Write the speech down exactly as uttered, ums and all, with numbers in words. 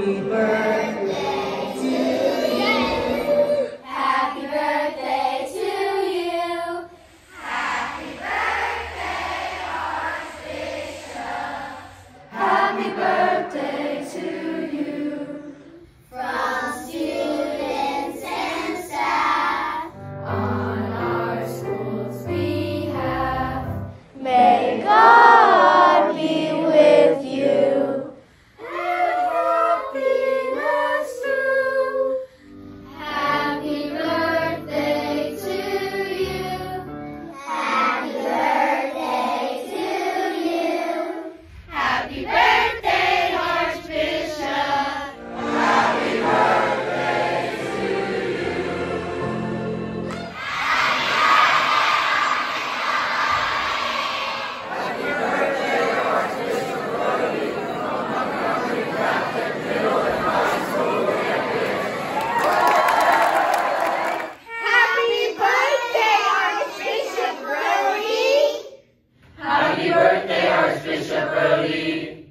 Happy birthday to you. Happy birthday to you. Happy birthday, Archbishop. Happy birthday to you. From students and staff On our school's behalf, may God be with you. And happiness too. Happy birthday to you. Happy birthday to you. Happy birthday, Archbishop. Happy birthday to you. Happy birthday, Archbishop Rodi. Montgomery Catholic Middle and High School campus. Happy birthday, Archbishop Rodi. Happy birthday, Archbishop Rodi.